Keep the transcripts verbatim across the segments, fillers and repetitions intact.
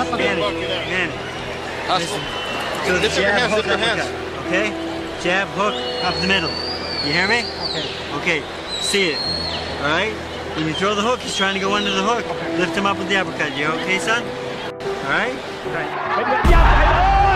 Manny, Manny. Hustle. So the Lift your jab, hands, hook, lift your hands. uppercut, okay? Jab, hook, up the middle. You hear me? Okay. Okay, see it. All right? When you throw the hook, he's trying to go under the hook. Lift him up with the uppercut. You okay, son? All right? Right.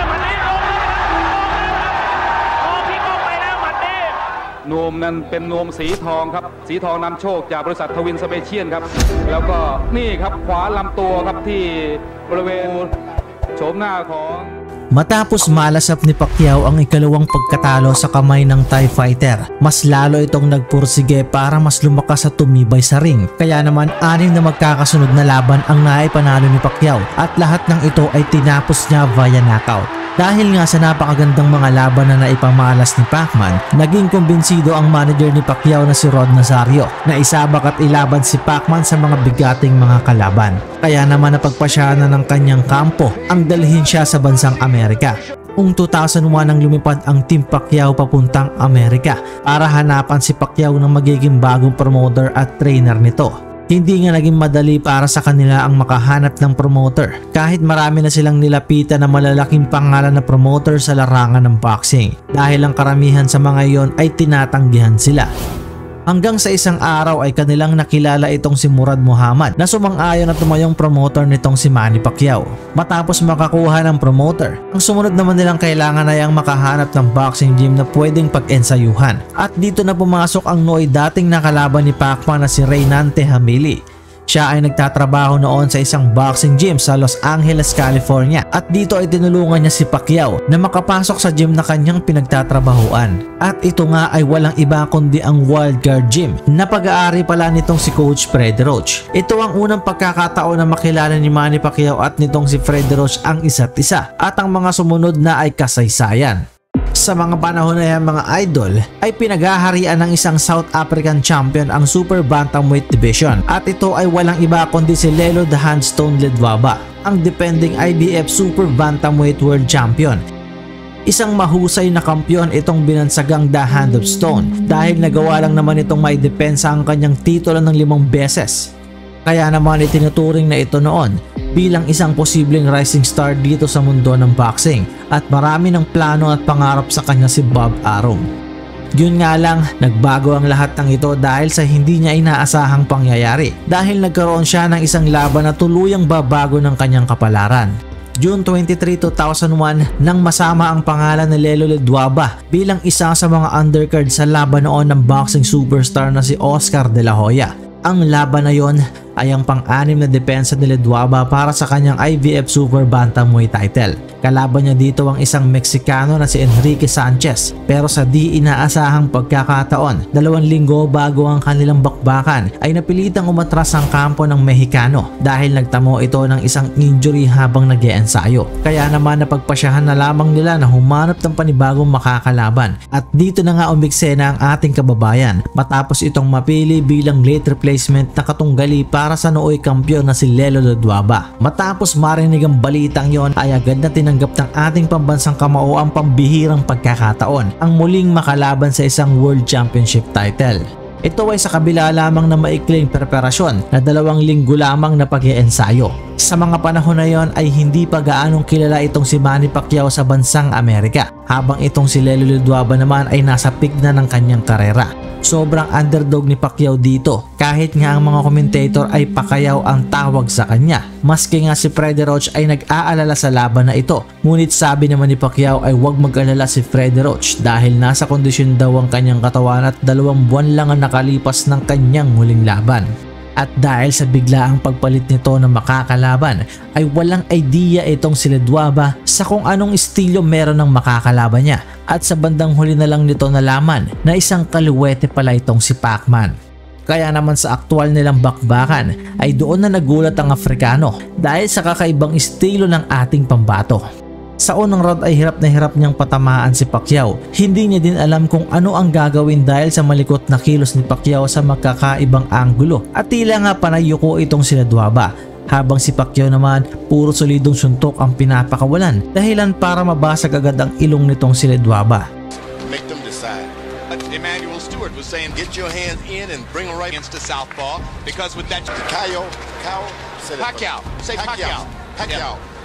นวมนั้นเป็นนวมสีทองครับสีทองนำโชคจากบริษัททวินสเปเชียลครับแล้วก็นี่ครับขวาลำตัวครับที่บริเวณโฉมหน้าของ Matapos malasap ni Pacquiao ang ikalawang pagkatalo sa kamay ng Thai fighter, mas lalo itong nagpursige para mas lumakas at tumibay sa ring. Kaya naman anim na magkakasunod na laban ang naipanalo ni Pacquiao at lahat ng ito ay tinapos niya via knockout. Dahil nga sa napakagandang mga laban na naipamalas ni Pacman, naging kumbinsido ang manager ni Pacquiao na si Rod Nazario na isabak at ilaban si Pacman sa mga bigating mga kalaban. Kaya naman napagpasya na ng kanyang kampo ang dalhin siya sa bansang Amerika. Noong two thousand one nang lumipad ang Team Pacquiao papuntang Amerika para hanapan si Pacquiao ng magiging bagong promoter at trainer nito. Hindi nga naging madali para sa kanila ang makahanap ng promoter kahit marami na silang nilapitan na malalaking pangalan na promoter sa larangan ng boxing dahil ang karamihan sa mga iyon ay tinatanggihan sila. Hanggang sa isang araw ay kanilang nakilala itong si Murad Muhammad na sumang-ayon na tumayong promoter nitong si Manny Pacquiao. Matapos makakuha ng promoter, ang sumunod naman nilang kailangan ay ang makahanap ng boxing gym na pwedeng pag-ensayuhan. At dito na pumasok ang nooy dating nakalaban ni Pacman na si Reynante Hamili. Siya ay nagtatrabaho noon sa isang boxing gym sa Los Angeles, California at dito ay tinulungan niya si Pacquiao na makapasok sa gym na kanyang pinagtatrabahuan. At ito nga ay walang iba kundi ang Wildcard Gym na pag-aari pala nitong si Coach Freddie Roach. Ito ang unang pagkakataon na makilala ni Manny Pacquiao at nitong si Freddie Roach ang isa't isa at ang mga sumunod na ay kasaysayan. Sa mga panahon na yan mga idol ay pinaghaharian ng isang South African champion ang Super Bantamweight Division at ito ay walang iba kundi si Lelo The Handstone Ledwaba, ang defending I B F Super Bantamweight World Champion. Isang mahusay na kampyon itong binansagang The Hand of Stone dahil nagawa lang naman itong may depensa ang kanyang titulo ng limang beses. Kaya naman itinuturing na ito noon bilang isang posibleng rising star dito sa mundo ng boxing at marami ng plano at pangarap sa kanya si Bob Arum. Yun nga lang, nagbago ang lahat ng ito dahil sa hindi niya inaasahang pangyayari dahil nagkaroon siya ng isang laban na tuluyang babago ng kanyang kapalaran. June twenty-third, two thousand one nang masama ang pangalan ni Lelo Ledwaba bilang isa sa mga undercard sa laban noon ng boxing superstar na si Oscar De La Hoya. Ang laban na yon ay ang pang-anim na depensa ni Ledwaba para sa kanyang I B F Super Bantamweight title. Kalaban niya dito ang isang Meksikano na si Enrique Sanchez pero sa di inaasahang pagkakataon, dalawang linggo bago ang kanilang bakbakan ay napilitang umatras ang kampo ng Mexicano dahil nagtamo ito ng isang injury habang nag-iensayo. Kaya naman napagpasyahan na lamang nila na humanap ng panibagong makakalaban at dito na nga umiksena ang ating kababayan matapos itong mapili bilang late replacement na katunggali para sa nooy kampyon na si Lelo Ledwaba. Matapos marinig ang balitang yon ay agad na tinanggap ng ating pambansang kamao ang pambihirang pagkakataon ang muling makalaban sa isang World Championship title. Ito ay sa kabila lamang na maikling preparasyon na dalawang linggo lamang na pag-iensayo. Sa mga panahon na yon ay hindi pa gaanong kilala itong si Manny Pacquiao sa bansang Amerika habang itong si Lelo Ledwaba naman ay nasa peak na ng kanyang karera. Sobrang underdog ni Pacquiao dito kahit nga ang mga commentator ay Pacquiao ang tawag sa kanya. Maski nga si Freddie Roach ay nag-aalala sa laban na ito. Ngunit sabi naman ni Pacquiao ay huwag mag-alala si Freddie Roach dahil nasa kondisyon daw ang kanyang katawan at dalawang buwan lang ang nakalipas ng kanyang huling laban. At dahil sa biglaang pagpalit nito ng makakalaban ay walang idea itong si Ledwaba sa kung anong estilo meron ng makakalaban niya at sa bandang huli na lang nito nalaman na isang kaliwete pala itong si Pacman. Kaya naman sa aktual nilang bakbakan ay doon na nagulat ang Afrikano dahil sa kakaibang estilo ng ating pambato. Sa unang round ay hirap na hirap niyang patamaan si Pacquiao. Hindi niya din alam kung ano ang gagawin dahil sa malikot na kilos ni Pacquiao sa magkakaibang anggulo at tila nga panayuko itong si Ledwaba. Habang si Pacquiao naman puro solidong suntok ang pinapakawalan dahilan para mabasag agad ang ilong nitong si Ledwaba. Make them decide. Emmanuel Stewart was saying get your hands in and bring them right against the southpaw because with that Pacquiao, Pacquiao, Pacquiao, say Pacquiao, Pacquiao. Yeah.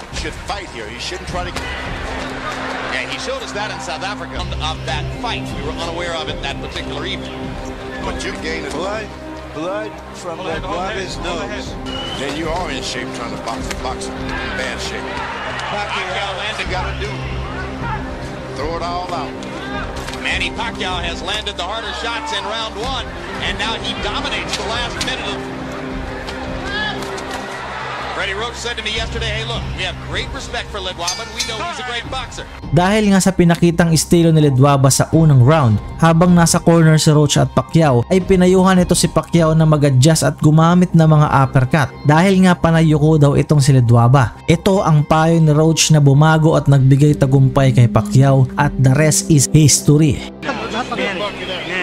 should fight here. He shouldn't try to. Yeah, he showed us that in South Africa of that fight. We were unaware of it that particular evening. But you gain blood, blood from Ledwaba's nose. Then you are in shape trying to box the boxer. In bad shape. Pacquiao landed. You gotta do. Throw it all out. Manny Pacquiao has landed the harder shots in round one, and now he dominates the last minute of. Freddie Roach said to me yesterday, hey look, we have great respect for Ledwaba and we know he's a great boxer. Dahil nga sa pinakitang estilo ni Ledwaba sa unang round, habang nasa corner si Roach at Pacquiao ay pinayuhan ito si Pacquiao na mag-adjust at gumamit ng mga uppercut dahil nga panayuko daw itong si Ledwaba. Ito ang payo ni Roach na bumago at nagbigay tagumpay kay Pacquiao at the rest is history. Manny, Manny.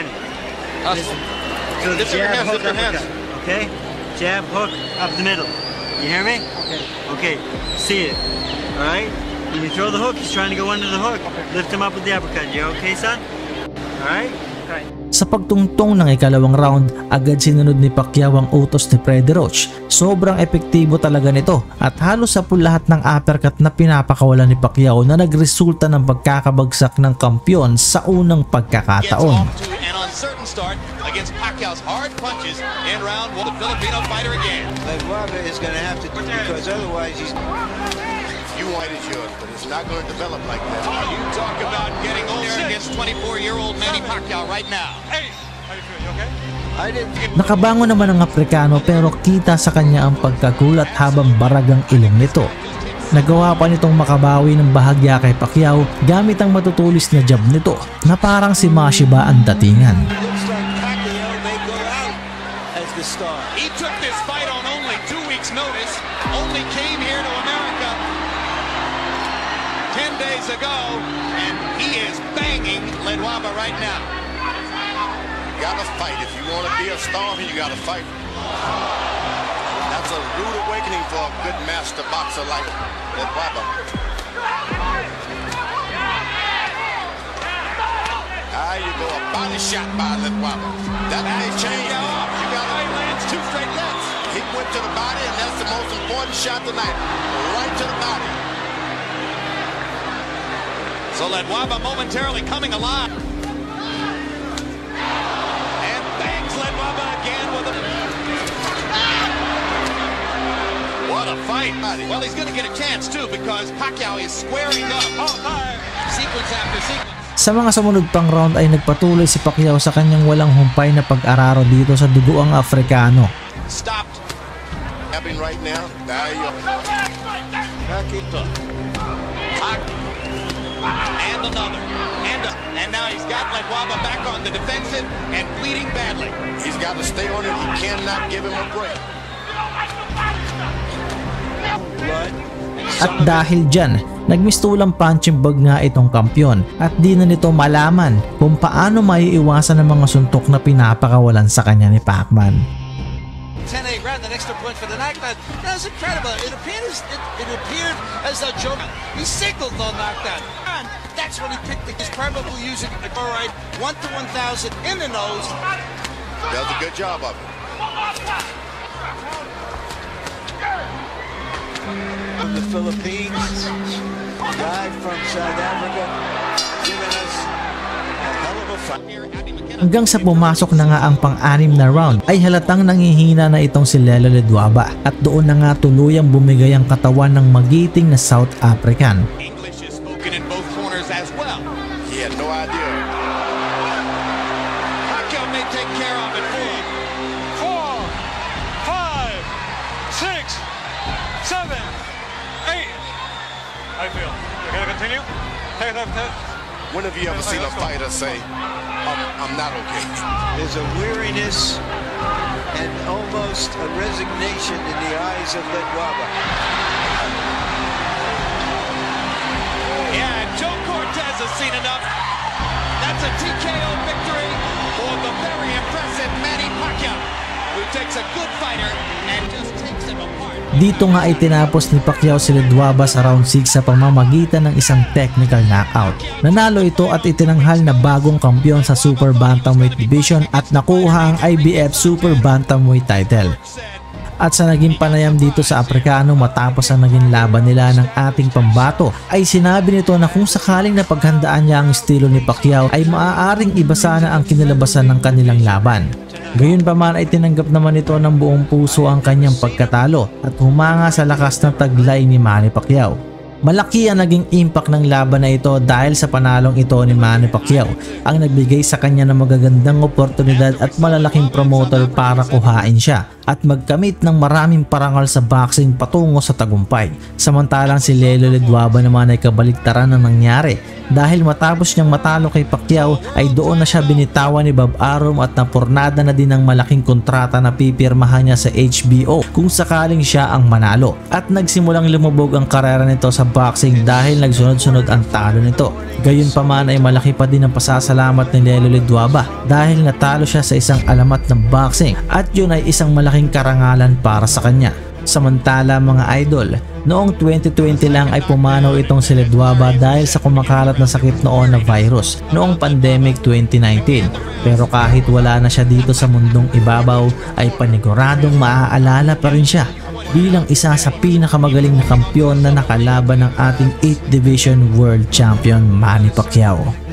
So Lift your jab, hands, hook, lift your hands. uppercut, okay? Jab, hook, up the middle. You hear me? Okay. Okay. See it. All right. When you throw the hook, he's trying to go under the hook. Lift him up with the uppercut. You okay, son? All right. Okay. Sa pagtungtong ng ikalawang round, agad sinunod ni Pacquiao ang utos ni Freddie Roach. Sobrang epektibo talaga nito at halos sa lahat ng uppercut na pinapakawalan ni Pacquiao na nagresulta ng pagkakabagsak ng kampiyon sa unang pagkakataon. Certain start against Pacquiao's hard punches in round one. The Filipino fighter again. Ledwaba is going to have to do because otherwise he's. You want it yours, but it's not going to develop like that. You talk about getting older against twenty-four-year-old Manny Pacquiao right now. Hey, how you feel? You okay? I didn't. Nakabango naman ang Aprikano pero kita sa kanya ang pagkagulat habang baragang ilong nito. Nagawa pa nitong makabawi ng bahagya kay Pacquiao gamit ang matutulis na jab nito na parang si Mashiba ang datingan. Looks like Pacquiao may go out as the star. He took this fight on only two weeks' notice. Only came here to America ten days ago, and he is banging Ledwaba right now. You gotta fight. If you want to be a star, you gotta fight. That's a rude awakening for a good master boxer like Ledwaba. Ah, you go a body shot by Ledwaba. That may change. You got to lands two straight lefts. He went to the body, and that's the most important shot tonight. Right to the body. So Ledwaba momentarily coming alive. And bangs Ledwaba again with a... What a fight. Well, he's going to get a chance too because Pacquiao is squaring up. Oh, sequence after sequence. Sa mga sumunod pang round ay nagpatuloy si Pacquiao sa kanyang walang humpay na pag-araro dito sa dugoang Afrikano. Stopped. Happening right now. There you go. And another. And, a, and now he's got Ledwaba back on the defensive and bleeding badly. He's got to stay on it. He cannot give him a break. At dahil dyan, nagmistulang punching bag nga itong kampyon at di na nito malaman kung paano maiiwasan ang mga suntok na pinapakawalan sa kanya ni Pacman. ten eight round, the extra point for the knockdown. That was incredible. It appeared, as, it, it appeared as though Joe, he signaled no knockdown. And that's when he picked the, he's probably using a all right, one to one thousand in the nose. Does a good job of it. From the Philippines, a guy from South Africa, giving us a hell of a fight. Hanggang sa pumasok na nga ang pang-anim na round ay halatang nangihina na itong si Lelo Ledwaba at doon na nga tuluyang bumigay ang katawan ng magiting na South African. English is spoken in both corners as well. He had no idea. Pacquiao may take care of it for him. Four, five, six, seven, eight. How you feel? You gonna continue? Take it up, take it. When have you ever seen a fighter say, I'm, I'm not okay? There's a weariness and almost a resignation in the eyes of Ledwaba. Yeah, Joe Cortez has seen enough. That's a T K O victory for the very impressive Manny Pacquiao, who takes a good fighter and just takes him apart. Dito nga ay tinapos ni Pacquiao si Ledwaba sa round six sa pamamagitan ng isang technical knockout. Nanalo ito at itinanghal na bagong kampiyon sa Super Bantamweight Division at nakuha ang I B F Super Bantamweight title. At sa naging panayam dito sa Aprikano matapos ang naging laban nila ng ating pambato ay sinabi nito na kung sakaling napaghandaan niya ang estilo ni Pacquiao ay maaaring iba sana ang kinalabasan ng kanilang laban. Gayunpaman ay tinanggap naman ito ng buong puso ang kanyang pagkatalo at humanga sa lakas ng taglay ni Manny Pacquiao. Malaki ang naging impact ng laban na ito dahil sa panalong ito ni Manny Pacquiao ang nagbigay sa kanya ng magagandang oportunidad at malalaking promoter para kuhain siya at magkamit ng maraming parangal sa boxing patungo sa tagumpay. Samantalang si Lelo Ledwaba naman ay kabaliktaran ng nangyari dahil matapos niyang matalo kay Pacquiao ay doon na siya binitawan ni Bob Arum at napurnada na din ng malaking kontrata na pipirmahan niya sa H B O kung sakaling siya ang manalo. At nagsimulang lumubog ang karera nito sa boxing dahil nagsunod-sunod ang talo nito. Gayunpaman ay malaki pa din ang pasasalamat ni Lelo Ledwaba dahil natalo siya sa isang alamat ng boxing at yun ay isang malaking karangalan para sa kanya. Samantala mga idol, noong twenty twenty lang ay pumanaw itong si Ledwaba dahil sa kumakalat na sakit noon na virus noong pandemic twenty nineteen. Pero kahit wala na siya dito sa mundong ibabaw ay paniguradong maaalala pa rin siya bilang isa sa pinakamagaling na kampyon na nakalaban ng ating eighth Division World Champion Manny Pacquiao.